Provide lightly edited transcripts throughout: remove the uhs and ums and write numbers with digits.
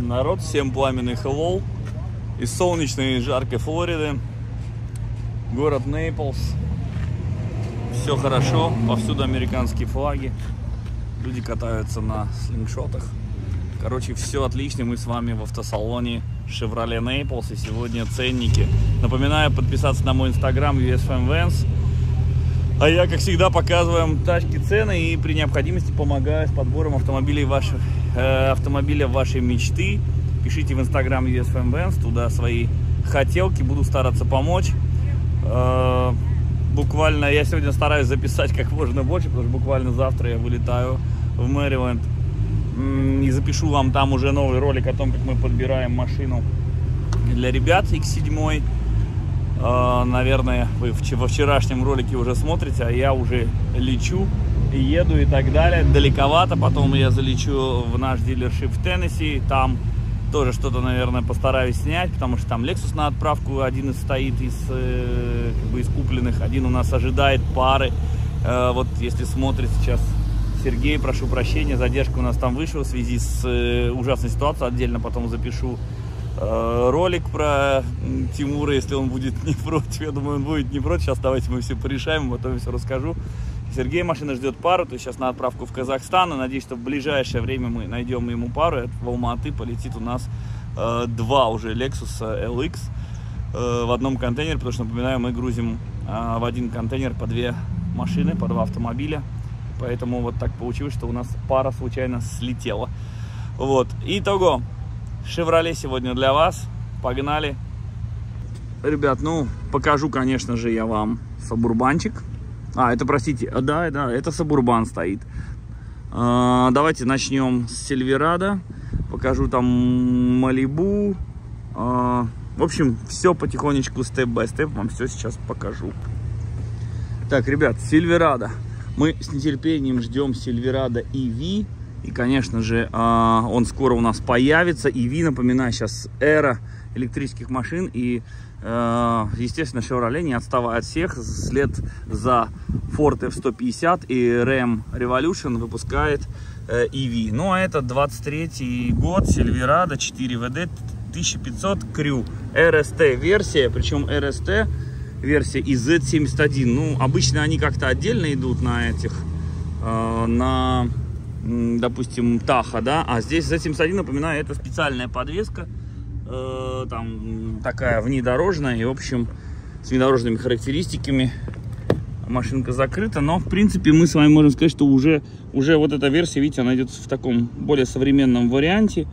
Народ, всем пламенный hello из солнечной и жаркой Флориды, город Нейплс. Все хорошо, повсюду американские флаги, люди катаются на слингшотах. Короче, все отлично, мы с вами в автосалоне Chevrolet Naples, и сегодня ценники. Напоминаю подписаться на мой инстаграм USFamVans. А я, как всегда, показываю тачки, цены и при необходимости помогаю с подбором автомобиля вашей мечты. Пишите в инстаграм USFamVans, туда свои хотелки, буду стараться помочь. Буквально я сегодня стараюсь записать как можно больше, потому что буквально завтра я вылетаю в Мэриленд и запишу вам там уже новый ролик о том, как мы подбираем машину для ребят X7. Наверное, вы во вчерашнем ролике уже смотрите, а я уже лечу, еду и так далее. Далековато, потом я залечу в наш дилершип в Теннесси, там тоже что-то, наверное, постараюсь снять, потому что там Lexus на отправку один из стоит из купленных, один у нас ожидает пары. Вот если смотрит сейчас Сергей, прошу прощения, задержка у нас там вышла в связи с ужасной ситуацией, отдельно потом запишу ролик про Тимура, если он будет не против. Я думаю, он будет не против. Сейчас давайте мы все порешаем, потом все расскажу. Сергей, машина ждет пару, то есть сейчас на отправку в Казахстан. И надеюсь, что в ближайшее время мы найдем ему пару. В Алматы полетит у нас два уже Lexus LX в одном контейнере, потому что, напоминаю, мы грузим в один контейнер по две машины, по два автомобиля. Поэтому вот так получилось, что у нас пара случайно слетела. Вот. Итого. Chevrolet сегодня для вас. Погнали. Ребят, ну, покажу, конечно же, я вам сабурбанчик. Это, простите, да, это сабурбан стоит. Давайте начнем с Сильверадо. Покажу там Малибу. В общем, все потихонечку, степ-бай-степ, вам все сейчас покажу. Так, ребят, Сильверадо. Мы с нетерпением ждем Сильверадо EV. И, конечно же, он скоро у нас появится. EV, напоминаю, сейчас эра электрических машин. И, естественно, Chevrolet, не отставая от всех, вслед за Ford F-150 и Ram Revolution выпускает EV. Ну, а это 23-й год, Silverado 4WD 1500 Crew. RST-версия, причем RST-версия и Z71. Ну, обычно они как-то отдельно идут на этих, допустим, Таха, да, а здесь Z71, напоминаю, это специальная подвеска, там такая внедорожная, и, в общем, с внедорожными характеристиками. Машинка закрыта, но, в принципе, мы с вами можем сказать, что уже вот эта версия, видите, она идет в таком более современном варианте.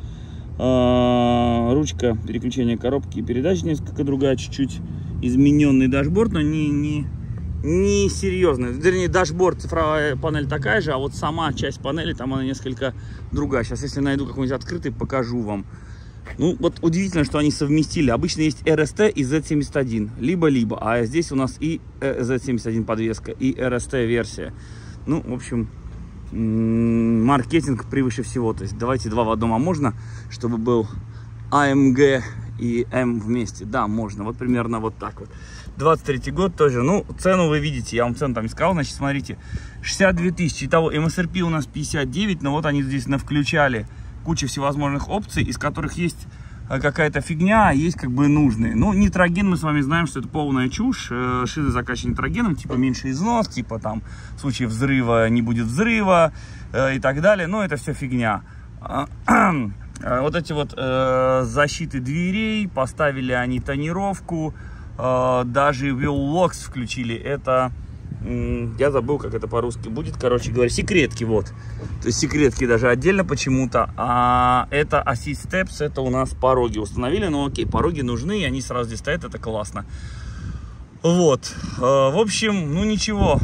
Ручка переключения коробки и передач несколько другая, чуть-чуть измененный дашборд, но не серьезно. Вернее, дашборд, цифровая панель такая же, а вот сама часть панели, там она несколько другая. Сейчас, если найду какой-нибудь открытый, покажу вам. Ну, вот удивительно, что они совместили. Обычно есть RST и Z71. Либо-либо. А здесь у нас и Z71 подвеска, и RST версия. Ну, в общем, маркетинг превыше всего. То есть давайте два в одном. А можно, чтобы был AMG и M вместе? Да, можно. Вот примерно вот так вот. 23 год тоже. Ну, цену вы видите. Я вам цену там искал. Значит, смотрите. 62 тысячи. Итого, MSRP у нас 59. Но вот они здесь навключали кучу всевозможных опций, из которых есть какая-то фигня, а есть как бы нужные. Ну, нитроген, мы с вами знаем, что это полная чушь. Шины закачаны нитрогеном, типа меньше износ, типа там в случае взрыва не будет взрыва и так далее. Но это все фигня. Вот эти вот защиты дверей, поставили они тонировку, даже Wheel Locks включили. Это, я забыл, как это по-русски будет, короче говоря, секретки, вот. То есть секретки даже отдельно почему-то. А это Assist Steps, это у нас пороги установили. Ну окей, пороги нужны, и они сразу здесь стоят, это классно. Вот, в общем, ну ничего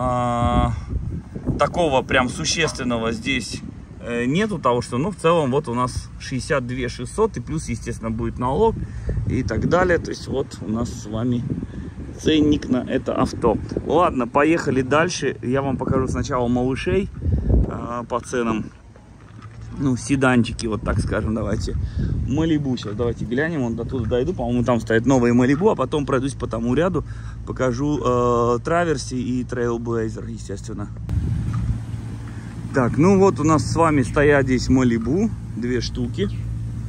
такого прям существенного здесь нету, того что, ну, в целом, вот у нас 62 600, и плюс, естественно, будет налог и так далее. То есть вот у нас с вами ценник на это авто. Ладно, поехали дальше. Я вам покажу сначала малышей по ценам. Ну, седанчики, вот так скажем, давайте. Малибу сейчас, давайте глянем, вон до туда дойду. По-моему, там стоят новые Малибу, а потом пройдусь по тому ряду. Покажу Траверси и Трейлблейзер, естественно. Так, ну вот у нас с вами стоят здесь Малибу, две штуки.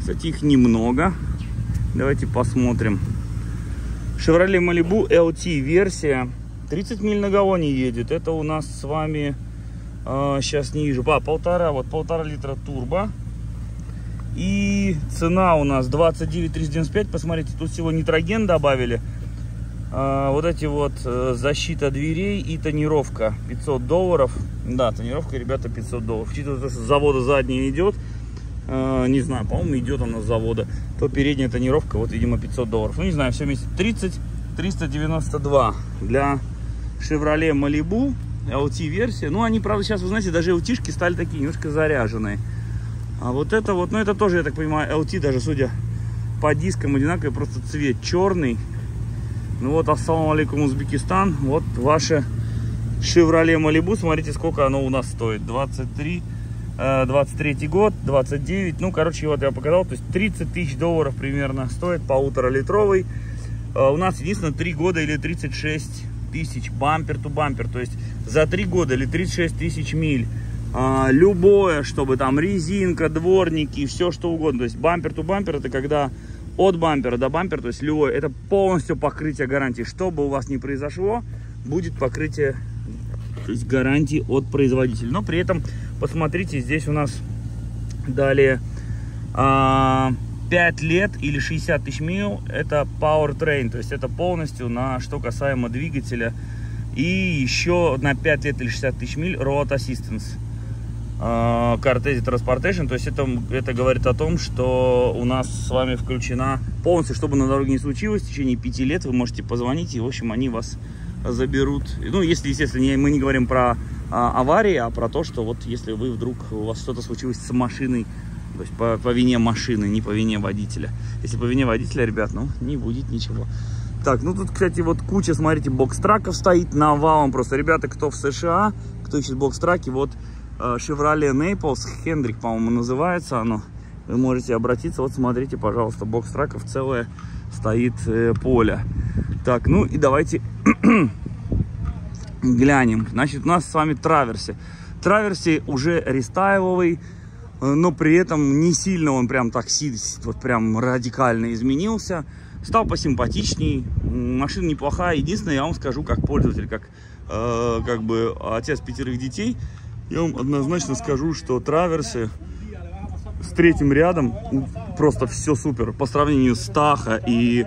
Кстати, их немного. Давайте посмотрим. Chevrolet Malibu LT версия. 30 миль на галлоне едет. Это у нас с вами сейчас ниже. Полтора литра турбо. И цена у нас 29 395. Посмотрите, тут всего нитроген добавили. Вот эти вот защита дверей и тонировка $500. Да, тонировка, ребята, $500. Учитывая, что с завода задняя идет, не знаю, по-моему, идет она с завода, то передняя тонировка, вот, видимо, $500. Ну, не знаю, все вместе 30 392 для Chevrolet Malibu LT версия. Ну, они, правда, сейчас, вы знаете, даже LT-шки стали такие немножко заряженные. А вот это вот, ну, это тоже, я так понимаю, LT, даже судя по дискам, одинаковый, просто цвет черный. Ну вот, ассаламу алейкум, Узбекистан. Вот ваше Chevrolet Malibu. Смотрите, сколько оно у нас стоит. 23 год, 29. Ну, короче, вот я показал. То есть $30 тысяч примерно стоит. 1,5-литровый. У нас единственное 3 года или 36 тысяч. Бампер-ту-бампер. То есть за 3 года или 36 тысяч миль. Любое, чтобы там резинка, дворники, все что угодно. То есть бампер-ту-бампер, это когда от бампера до бампера, то есть любое, это полностью покрытие гарантии. Что бы у вас ни произошло, будет покрытие, то есть гарантии от производителя. Но при этом, посмотрите, здесь у нас далее 5 лет или 60 тысяч миль, это powertrain, то есть это полностью на что касаемо двигателя. И еще на 5 лет или 60 тысяч миль road assistance. Cartesi Transportation, то есть это говорит о том, что у нас с вами включена полностью, чтобы на дороге не случилось, в течение 5 лет вы можете позвонить, и, в общем, они вас заберут. Ну, если, естественно, мы не говорим про аварии, а про то, что вот если вы вдруг, у вас что-то случилось с машиной, то есть по вине машины, не по вине водителя. Если по вине водителя, ребят, ну, не будет ничего. Так, ну тут, кстати, вот куча, смотрите, бокс-траков стоит навалом просто. Ребята, кто в США, кто ищет бокс-траки, вот Chevrolet Naples, Hendrick, по-моему, называется оно. Вы можете обратиться. Вот смотрите, пожалуйста, бокс-траков целое стоит поле. Так, ну и давайте глянем. Значит, у нас с вами Траверси. Траверси уже рестайловый, но при этом не сильно он прям так вот прям радикально изменился. Стал посимпатичней. Машина неплохая. Единственное, я вам скажу, как пользователь, как бы отец 5 детей, я вам однозначно скажу, что Траверсы с третьим рядом просто все супер. По сравнению с Tahoe и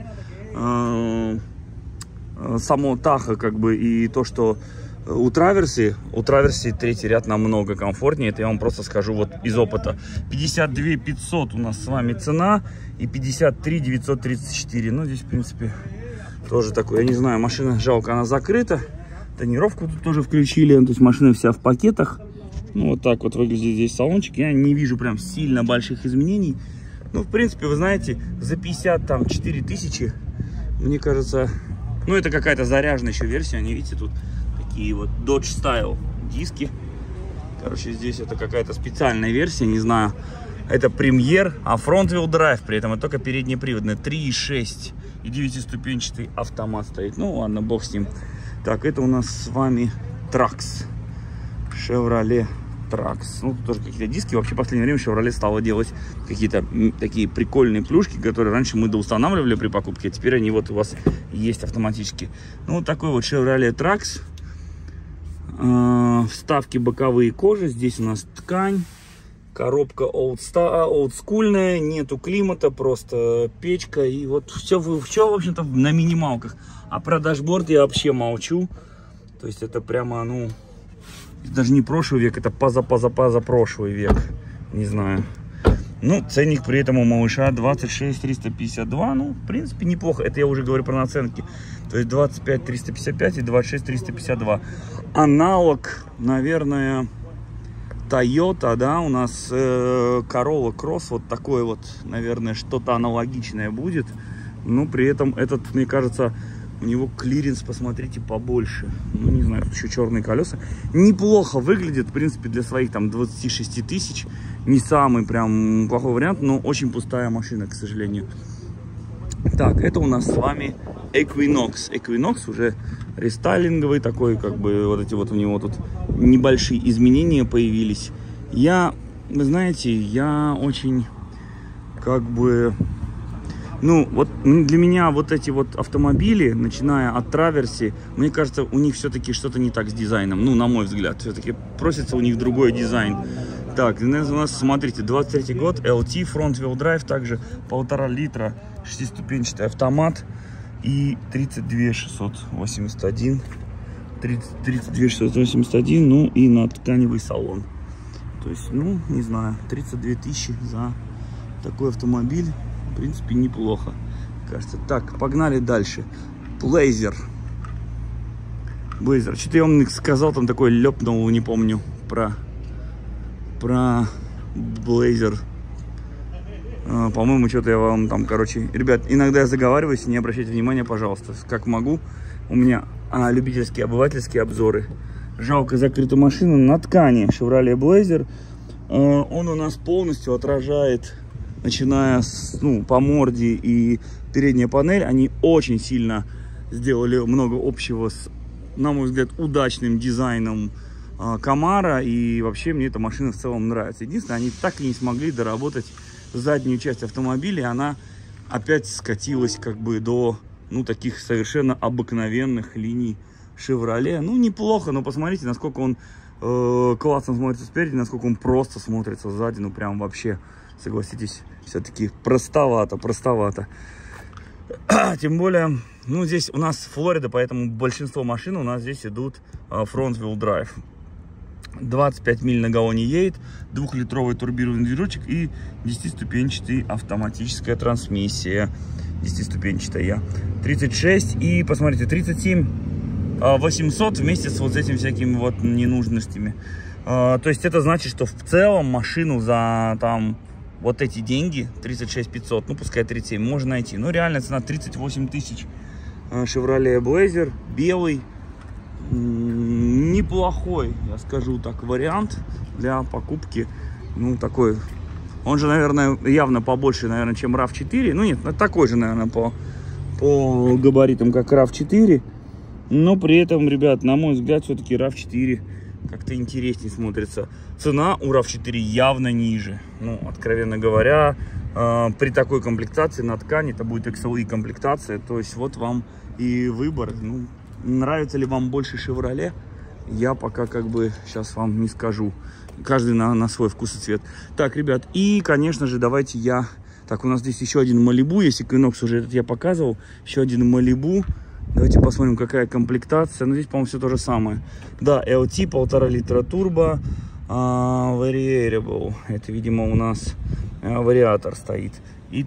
само Tahoe, как бы, и то, что у Траверси третий ряд намного комфортнее. Это я вам просто скажу вот из опыта. 52 500 у нас с вами цена и 53 934. Ну, здесь, в принципе, тоже такой, я не знаю, машина, жалко, она закрыта. Тонировку тут тоже включили, то есть машина вся в пакетах. Ну, вот так вот выглядит здесь салончик. Я не вижу прям сильно больших изменений. Ну, в принципе, вы знаете, за 54 тысячи, мне кажется, ну, это какая-то заряженная еще версия. Они, видите, тут такие вот Dodge Style диски. Короче, здесь это какая-то специальная версия, не знаю. Это премьер, а front-wheel drive при этом, это только переднеприводная. 3.6 и 9-ступенчатый автомат стоит. Ну, ладно, бог с ним. Так, это у нас с вами Trax. Chevrolet Trax. Ну, тут тоже какие-то диски. Вообще, в последнее время Chevrolet стало делать какие-то такие прикольные плюшки, которые раньше мы доустанавливали при покупке, а теперь они вот у вас есть автоматически. Ну, вот такой вот Chevrolet Trax. Вставки боковые кожи. Здесь у нас ткань. Коробка олдскульная. Нету климата, просто печка. И вот все, в общем-то, на минималках. А про дашборд я вообще молчу. То есть это прямо, ну, даже не прошлый век, это позапрошлый век. Не знаю. Ну, ценник при этом у малыша 26 352. Ну, в принципе, неплохо. Это я уже говорю про наценки. То есть 25 355 и 26 352. Аналог, наверное, Toyota, да, у нас Corolla Cross. Вот такое вот, наверное, что-то аналогичное будет. Но при этом этот, мне кажется, у него клиренс, посмотрите, побольше. Ну, не знаю, еще черные колеса. Неплохо выглядит, в принципе, для своих там 26 тысяч. Не самый прям плохой вариант, но очень пустая машина, к сожалению. Так, это у нас с вами Equinox. Equinox уже рестайлинговый такой, как бы вот эти вот у него тут небольшие изменения появились. Вы знаете, я очень как бы, ну, вот для меня вот эти вот автомобили, начиная от Траверси, мне кажется, у них все-таки что-то не так с дизайном. Ну, на мой взгляд, все-таки просится у них другой дизайн. Так, у нас, смотрите, 23 год, LT, Front-Wheel Drive, также 1,5 литра, 6-ступенчатый автомат и 32 681. 32 681, ну и на тканевый салон. То есть, ну, не знаю, 32 тысячи за такой автомобиль. В принципе, неплохо, кажется. Так, погнали дальше. Blazer. Что-то я вам сказал, там такой лепнул, не помню, про Blazer. По-моему, что-то я вам там, короче... Ребят, иногда я заговариваюсь, не обращайте внимания, пожалуйста. Как могу. У меня любительские, обывательские обзоры. Жалко закрытую машину на ткани. Chevrolet Blazer. Он у нас полностью отражает... Начиная с, ну, по морде и передняя панель, они очень сильно сделали много общего с, на мой взгляд, удачным дизайном Camaro. И вообще мне эта машина в целом нравится. Единственное, они так и не смогли доработать заднюю часть автомобиля. И она опять скатилась как бы до, ну, таких совершенно обыкновенных линий Chevrolet. Ну, неплохо, но посмотрите, насколько он классно смотрится спереди, насколько он просто смотрится сзади. Ну, прям вообще... Согласитесь, все-таки простовато. Тем более, ну, здесь у нас Флорида, поэтому большинство машин у нас здесь идут front-wheel drive. 25 миль на галлоне едет, 2-литровый турбированный движочек и 10-ступенчатая автоматическая трансмиссия. 10-ступенчатая. 36 и, посмотрите, 37 800 вместе с вот этими всякими вот ненужностями. То есть это значит, что в целом машину за там... Вот эти деньги, 36 500, ну пускай 37, можно найти. Но реальная цена 38 тысяч. Chevrolet Blazer, белый. Неплохой, я скажу так, вариант для покупки. Ну, такой. Он же, наверное, явно побольше, наверное, чем RAV4. Ну, нет, такой же, наверное, по габаритам, как RAV4. Но при этом, ребят, на мой взгляд, все-таки RAV4 как-то интереснее смотрится. Цена у RAV4 явно ниже. Ну, откровенно говоря, при такой комплектации на ткани это будет XLE комплектация. То есть вот вам и выбор. Ну, нравится ли вам больше Chevrolet? Я пока как бы сейчас вам не скажу. Каждый на свой вкус и цвет. Так, ребят, и, конечно же, давайте я... Так, у нас здесь еще один Malibu. Если Equinox уже этот я показывал. Еще один Malibu. Давайте посмотрим, какая комплектация. Ну, здесь, по-моему, все то же самое. Да, LT, 1,5 литра турбо. Variable. Это, видимо, у нас вариатор стоит. И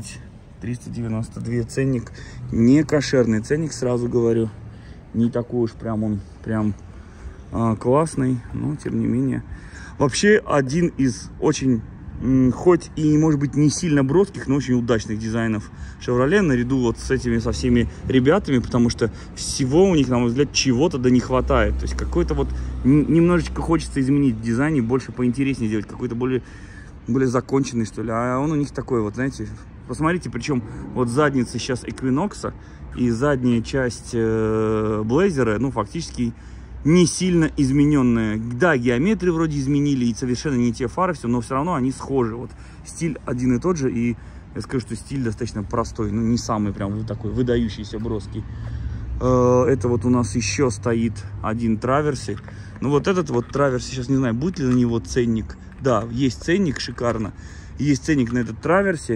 392 ценник. Не кошерный ценник, сразу говорю. Не такой уж прям он прям классный. Но, тем не менее. Вообще, один из очень... хоть и, может быть, не сильно броских, но очень удачных дизайнов Chevrolet, наряду вот с этими, со всеми ребятами, потому что всего у них, на мой взгляд, чего-то да не хватает. То есть какой-то вот немножечко хочется изменить в дизайне, больше поинтереснее сделать, какой-то более законченный, что ли. А он у них такой вот, знаете, посмотрите, причем вот задница сейчас Equinox и задняя часть Blazer, ну, фактически не сильно измененная. Да, геометрию вроде изменили, и совершенно не те фары, все, но все равно они схожи. Вот стиль один и тот же, и я скажу, что стиль достаточно простой, ну не самый прям такой выдающийся, броский. Это вот у нас еще стоит один Траверси. Ну вот этот вот Траверси, сейчас не знаю, будет ли на него ценник. Да, есть ценник, шикарно. Есть ценник на этот Траверси.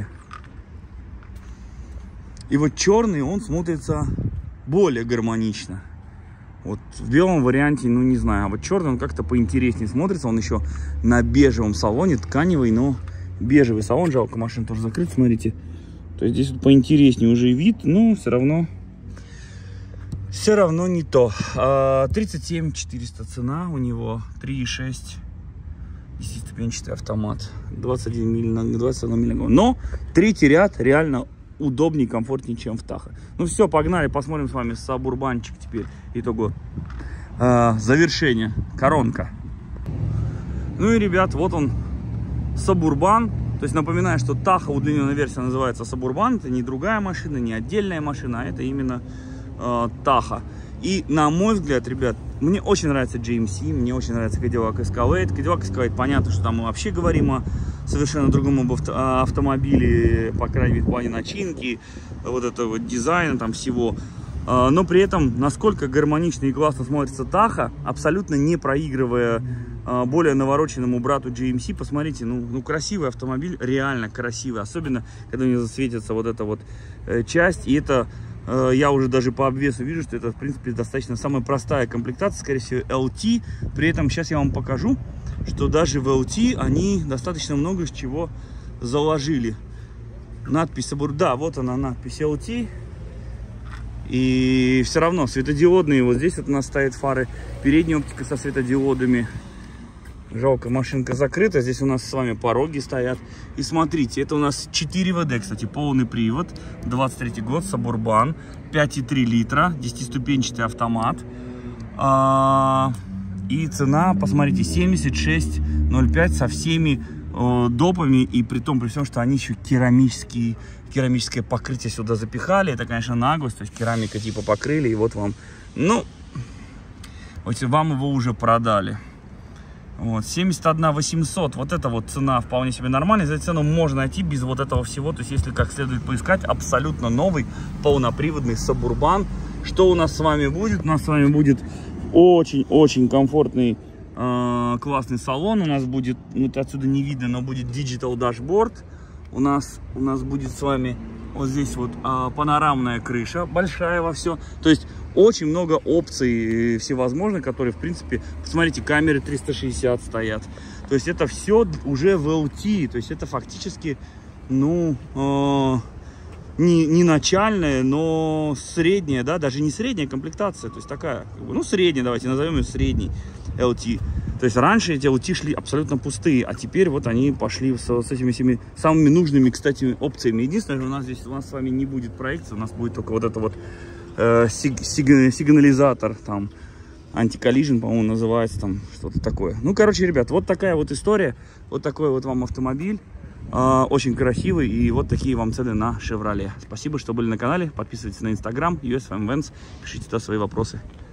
И вот черный, он смотрится более гармонично. Вот в белом варианте, ну не знаю, а вот черный он как-то поинтереснее смотрится. Он еще на бежевом салоне, тканевый, но бежевый салон. Жалко, машина тоже закрыта, смотрите. То есть здесь вот поинтереснее уже вид, но все равно не то. 37 400 цена у него, 3,6, 10-ступенчатый автомат, 21 миль на год. Но третий ряд реально удобнее, комфортнее, чем в Tahoe. Ну все, погнали, посмотрим с вами сабурбанчик теперь. Итого завершение, коронка. Ну и, ребят, вот он, сабурбан. То есть напоминаю, что Tahoe удлиненная версия называется сабурбан. Это не другая машина, не отдельная машина, а это именно Tahoe. И на мой взгляд, ребят, мне очень нравится GMC, мне очень нравится Cadillac Escalade. Cadillac Escalade, понятно, что там мы вообще говорим совершенно другом автомобиле, по крайней мере, в плане начинки, вот этого дизайна, там всего. Но при этом, насколько гармонично и классно смотрится Таха, абсолютно не проигрывая более навороченному брату GMC. Посмотрите, ну красивый автомобиль, реально красивый. Особенно, когда у него засветится вот эта вот часть. И это, я уже даже по обвесу вижу, что это, в принципе, достаточно самая простая комплектация, скорее всего, LT. При этом сейчас я вам покажу, что даже в LT они достаточно много с чего заложили. Надпись, да, вот она, надпись LT. И все равно светодиодные, вот здесь вот у нас стоят фары, передняя оптика со светодиодами. Жалко, машинка закрыта, здесь у нас с вами пороги стоят. И смотрите, это у нас 4 ВД, кстати, полный привод, 23 год, Suburban, 5,3 литра, 10-ступенчатый автомат. И цена, посмотрите, 76,05 со всеми допами, и при том, при всем, что они еще керамическое покрытие сюда запихали. Это, конечно, наглость, то есть керамика типа покрыли, и вот вам, ну, вот вам его уже продали. Вот, 71 800, вот эта вот цена вполне себе нормальная. За эту цену можно найти без вот этого всего, то есть если как следует поискать, абсолютно новый полноприводный Suburban. Что у нас с вами будет? У нас с вами будет очень-очень комфортный, классный салон. У нас будет, ну, отсюда не видно, но будет Digital Dashboard. У нас будет с вами вот здесь вот панорамная крыша, большая во все. То есть очень много опций всевозможных, которые, в принципе, посмотрите, камеры 360 стоят. То есть это все уже в LT. То есть это фактически, ну, не начальная, но средняя, да, даже не средняя комплектация. То есть такая, ну, средняя, давайте назовем ее средней LT. То есть раньше эти LT шли абсолютно пустые, а теперь вот они пошли с этими всеми самыми нужными, кстати, опциями. Единственное, у нас здесь у нас с вами не будет проекции, у нас будет только вот это вот сигнализатор, там, антиколлижен, по-моему, называется, там, что-то такое. Ну, короче, ребят, вот такая вот история, вот такой вот вам автомобиль. Очень красивый, и вот такие вам цены на Chevrolet. Спасибо, что были на канале. Подписывайтесь на Instagram, US Fam Vans, пишите туда свои вопросы.